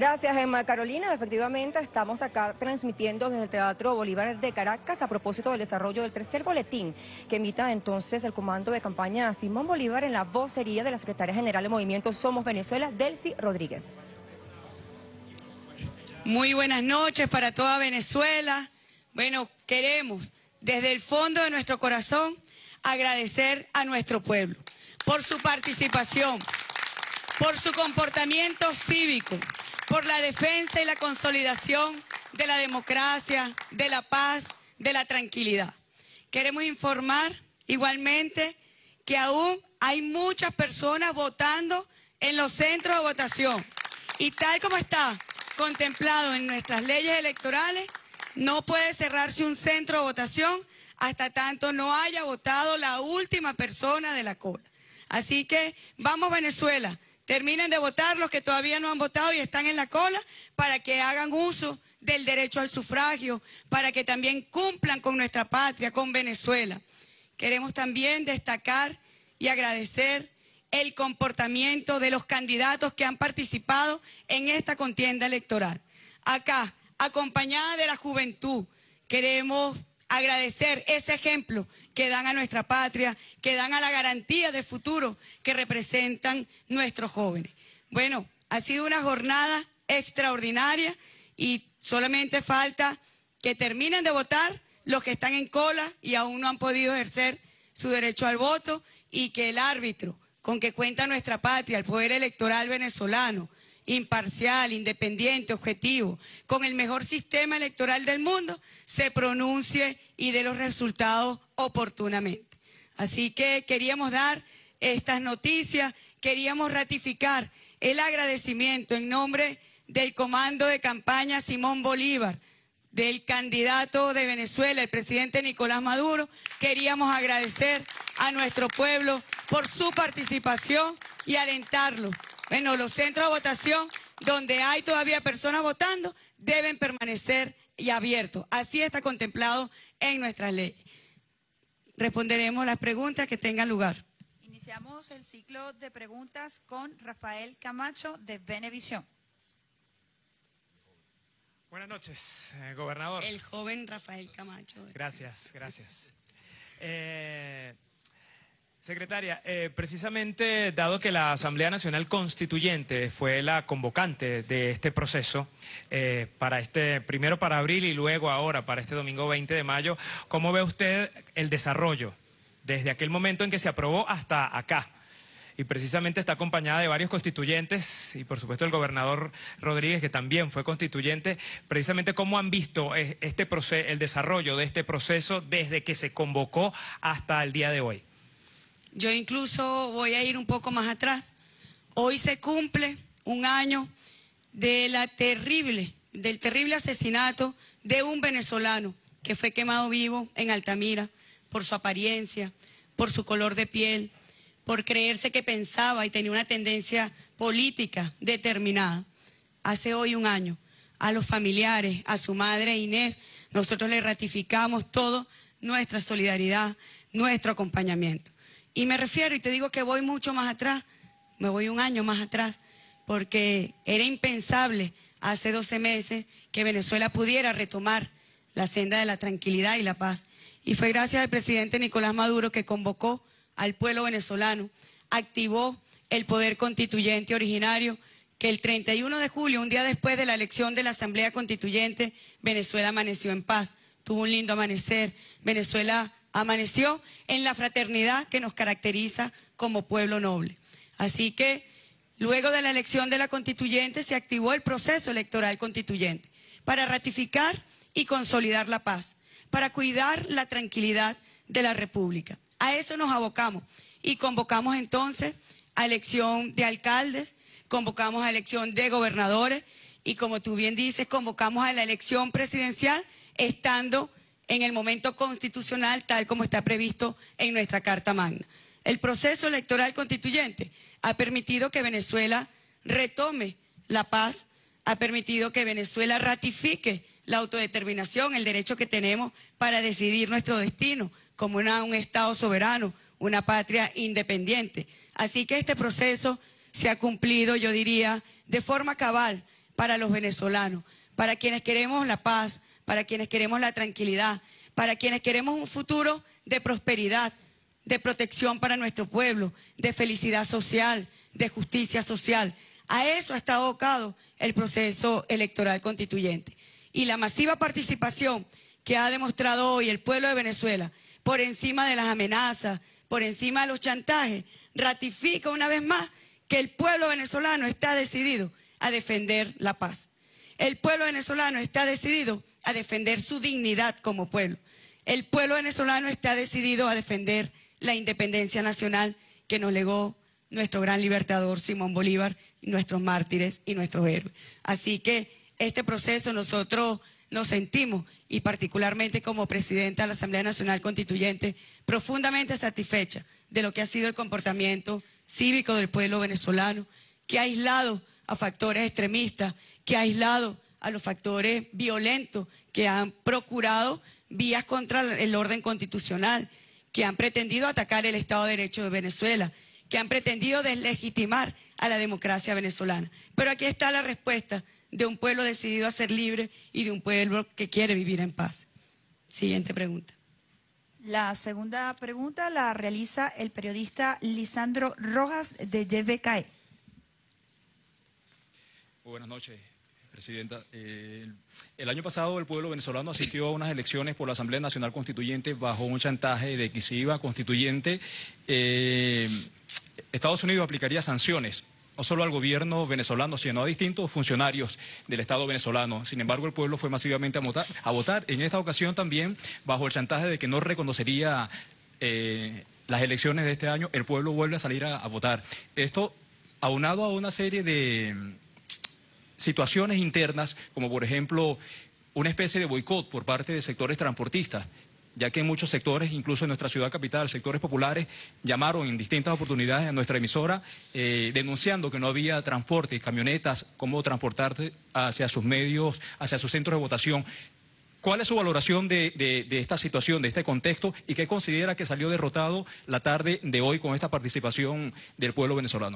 Gracias, Emma Carolina. Efectivamente, estamos acá transmitiendo desde el Teatro Bolívar de Caracas a propósito del desarrollo del tercer boletín que emita entonces el comando de campaña Simón Bolívar en la vocería de la secretaria general del movimiento Somos Venezuela, Delcy Rodríguez. Muy buenas noches para toda Venezuela. Bueno, queremos desde el fondo de nuestro corazón agradecer a nuestro pueblo por su participación, por su comportamiento cívico, por la defensa y la consolidación de la democracia, de la paz, de la tranquilidad. Queremos informar igualmente que aún hay muchas personas votando en los centros de votación y tal como está contemplado en nuestras leyes electorales, no puede cerrarse un centro de votación hasta tanto no haya votado la última persona de la cola. Así que vamos Venezuela, terminen de votar los que todavía no han votado y están en la cola para que hagan uso del derecho al sufragio, para que también cumplan con nuestra patria, con Venezuela. Queremos también destacar y agradecer el comportamiento de los candidatos que han participado en esta contienda electoral. Acá, acompañada de la juventud, queremos agradecer ese ejemplo que dan a nuestra patria, que dan a la garantía de futuro que representan nuestros jóvenes. Bueno, ha sido una jornada extraordinaria y solamente falta que terminen de votar los que están en cola y aún no han podido ejercer su derecho al voto y que el árbitro con que cuenta nuestra patria, el poder electoral venezolano, imparcial, independiente, objetivo, con el mejor sistema electoral del mundo, se pronuncie y dé los resultados oportunamente. Así que queríamos dar estas noticias, queríamos ratificar el agradecimiento en nombre del comando de campaña Simón Bolívar, del candidato de Venezuela, el presidente Nicolás Maduro. Queríamos agradecer a nuestro pueblo por su participación y alentarlo. Bueno, los centros de votación donde hay todavía personas votando deben permanecer y abiertos. Así está contemplado en nuestras leyes. Responderemos las preguntas que tengan lugar. Iniciamos el ciclo de preguntas con Rafael Camacho de Venevisión. Buenas noches, gobernador. El joven Rafael Camacho. Gracias. Secretaria, precisamente dado que la Asamblea Nacional Constituyente fue la convocante de este proceso, primero para abril y luego ahora para este domingo 20 de mayo, ¿cómo ve usted el desarrollo desde aquel momento en que se aprobó hasta acá? Y precisamente está acompañada de varios constituyentes y por supuesto el gobernador Rodríguez, que también fue constituyente. Precisamente, ¿cómo han visto el desarrollo de este proceso desde que se convocó hasta el día de hoy? Yo incluso voy a ir un poco más atrás. Hoy se cumple un año del terrible asesinato de un venezolano que fue quemado vivo en Altamira por su apariencia, por su color de piel, por creerse que pensaba y tenía una tendencia política determinada. Hace hoy un año, a los familiares, a su madre Inés, nosotros le ratificamos todo nuestra solidaridad, nuestro acompañamiento. Y me refiero, y te digo que voy mucho más atrás, me voy un año más atrás, porque era impensable hace 12 meses que Venezuela pudiera retomar la senda de la tranquilidad y la paz. Y fue gracias al presidente Nicolás Maduro que convocó al pueblo venezolano, activó el poder constituyente originario, que el 31 de julio, un día después de la elección de la Asamblea Constituyente, Venezuela amaneció en paz, tuvo un lindo amanecer. Venezuela amaneció en la fraternidad que nos caracteriza como pueblo noble. Así que luego de la elección de la constituyente se activó el proceso electoral constituyente para ratificar y consolidar la paz, para cuidar la tranquilidad de la República. A eso nos abocamos y convocamos entonces a elección de alcaldes, convocamos a elección de gobernadores y, como tú bien dices, convocamos a la elección presidencial estando en el momento constitucional tal como está previsto en nuestra Carta Magna. El proceso electoral constituyente ha permitido que Venezuela retome la paz, ha permitido que Venezuela ratifique la autodeterminación, el derecho que tenemos para decidir nuestro destino como un Estado soberano, una patria independiente. Así que este proceso se ha cumplido, yo diría, de forma cabal, para los venezolanos, para quienes queremos la paz, para quienes queremos la tranquilidad, para quienes queremos un futuro de prosperidad, de protección para nuestro pueblo, de felicidad social, de justicia social. A eso está abocado el proceso electoral constituyente. Y la masiva participación que ha demostrado hoy el pueblo de Venezuela, por encima de las amenazas, por encima de los chantajes, ratifica una vez más que el pueblo venezolano está decidido a defender la paz. El pueblo venezolano está decidido a defender su dignidad como pueblo. El pueblo venezolano está decidido a defender la independencia nacional que nos legó nuestro gran libertador Simón Bolívar, nuestros mártires y nuestros héroes. Así que este proceso nosotros nos sentimos, y particularmente como presidenta de la Asamblea Nacional Constituyente, profundamente satisfecha de lo que ha sido el comportamiento cívico del pueblo venezolano, que ha aislado a factores extremistas, que ha aislado a los factores violentos que han procurado vías contra el orden constitucional, que han pretendido atacar el Estado de Derecho de Venezuela, que han pretendido deslegitimar a la democracia venezolana. Pero aquí está la respuesta de un pueblo decidido a ser libre y de un pueblo que quiere vivir en paz. Siguiente pregunta. La segunda pregunta la realiza el periodista Lisandro Rojas de YVKE. Buenas noches, Presidenta. El año pasado el pueblo venezolano asistió a unas elecciones por la Asamblea Nacional Constituyente bajo un chantaje de que si iba constituyente, Estados Unidos aplicaría sanciones, no solo al gobierno venezolano, sino a distintos funcionarios del Estado venezolano. Sin embargo, el pueblo fue masivamente a votar. En esta ocasión también, bajo el chantaje de que no reconocería las elecciones de este año, el pueblo vuelve a salir a votar. Esto aunado a una serie de situaciones internas, como por ejemplo una especie de boicot por parte de sectores transportistas, ya que en muchos sectores, incluso en nuestra ciudad capital, sectores populares, llamaron en distintas oportunidades a nuestra emisora denunciando que no había transporte, camionetas, cómo transportarse hacia sus medios, hacia sus centros de votación. ¿Cuál es su valoración de esta situación, de este contexto, y qué considera que salió derrotado la tarde de hoy con esta participación del pueblo venezolano?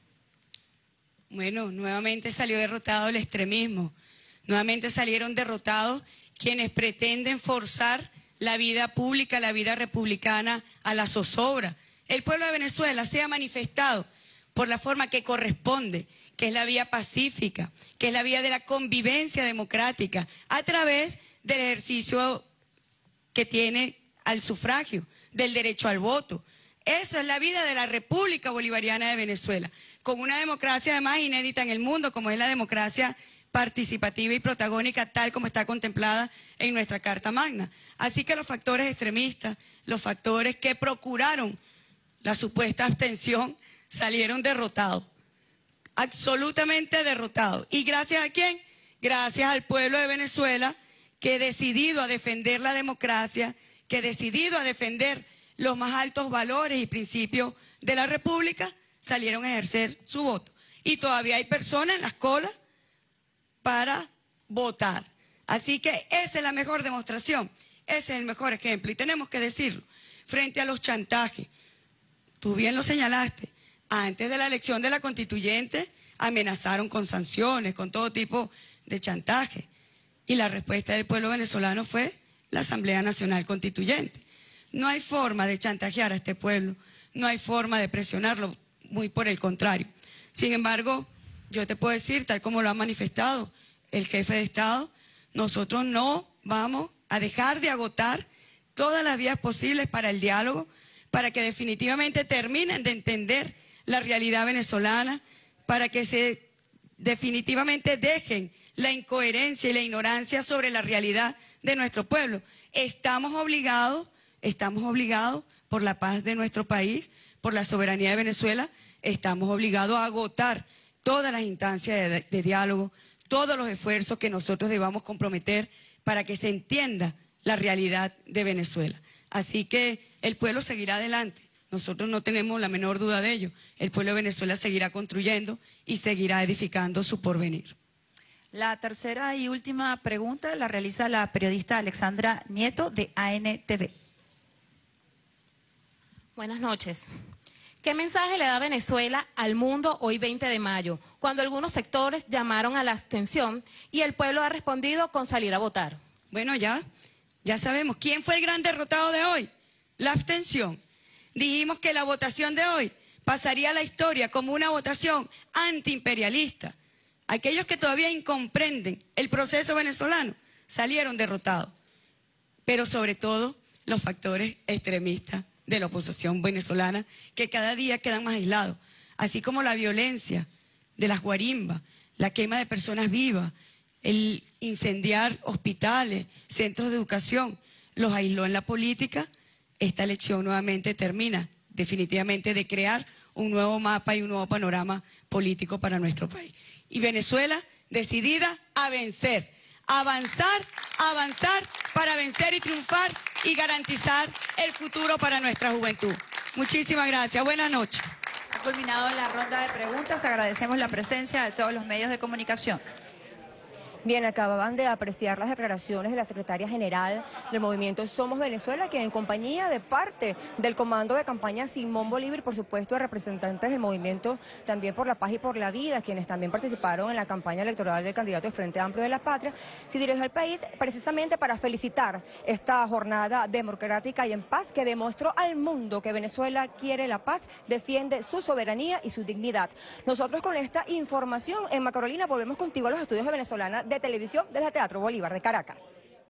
Bueno, nuevamente salió derrotado el extremismo, nuevamente salieron derrotados quienes pretenden forzar la vida pública, la vida republicana a la zozobra. El pueblo de Venezuela se ha manifestado por la forma que corresponde, que es la vía pacífica, que es la vía de la convivencia democrática, a través del ejercicio que tiene al sufragio, del derecho al voto. Eso es la vida de la República Bolivariana de Venezuela, con una democracia además inédita en el mundo, como es la democracia participativa y protagónica, tal como está contemplada en nuestra Carta Magna. Así que los factores extremistas, los factores que procuraron la supuesta abstención, salieron derrotados, absolutamente derrotados. ¿Y gracias a quién? Gracias al pueblo de Venezuela, que decidido a defender la democracia, que decidido a defender los más altos valores y principios de la República, salieron a ejercer su voto. Y todavía hay personas en las colas para votar. Así que esa es la mejor demostración, ese es el mejor ejemplo, y tenemos que decirlo. Frente a los chantajes, tú bien lo señalaste, antes de la elección de la constituyente amenazaron con sanciones, con todo tipo de chantaje, y la respuesta del pueblo venezolano fue la Asamblea Nacional Constituyente. No hay forma de chantajear a este pueblo, no hay forma de presionarlo, muy por el contrario. Sin embargo, yo te puedo decir, tal como lo ha manifestado el jefe de Estado, nosotros no vamos a dejar de agotar todas las vías posibles para el diálogo, para que definitivamente terminen de entender la realidad venezolana, para que se definitivamente dejen la incoherencia y la ignorancia sobre la realidad de nuestro pueblo. Estamos obligados por la paz de nuestro país, por la soberanía de Venezuela, estamos obligados a agotar todas las instancias de diálogo, todos los esfuerzos que nosotros debamos comprometer para que se entienda la realidad de Venezuela. Así que el pueblo seguirá adelante, nosotros no tenemos la menor duda de ello. El pueblo de Venezuela seguirá construyendo y seguirá edificando su porvenir. La tercera y última pregunta la realiza la periodista Alexandra Nieto de ANTV. Buenas noches. ¿Qué mensaje le da Venezuela al mundo hoy 20 de mayo, cuando algunos sectores llamaron a la abstención y el pueblo ha respondido con salir a votar? Bueno, ya sabemos. ¿Quién fue el gran derrotado de hoy? La abstención. Dijimos que la votación de hoy pasaría a la historia como una votación antiimperialista. Aquellos que todavía incomprenden el proceso venezolano salieron derrotados. Pero sobre todo los factores extremistas de la oposición venezolana, que cada día quedan más aislados, así como la violencia de las guarimbas, la quema de personas vivas, el incendiar hospitales, centros de educación, los aisló en la política. Esta elección nuevamente termina definitivamente de crear un nuevo mapa y un nuevo panorama político para nuestro país. Y Venezuela decidida a vencer, a avanzar para vencer y triunfar y garantizar el futuro para nuestra juventud. Muchísimas gracias. Buenas noches. Ha culminado la ronda de preguntas. Agradecemos la presencia de todos los medios de comunicación. Bien, acababan de apreciar las declaraciones de la secretaria general del movimiento Somos Venezuela, quien en compañía de parte del comando de campaña Simón Bolívar y por supuesto de representantes del movimiento también por la paz y por la vida, quienes también participaron en la campaña electoral del candidato del Frente Amplio de la Patria, se dirigió al país precisamente para felicitar esta jornada democrática y en paz que demostró al mundo que Venezuela quiere la paz, defiende su soberanía y su dignidad. Nosotros con esta información en Macarolina volvemos contigo a los estudios de Venezolana de Televisión desde el Teatro Bolívar de Caracas.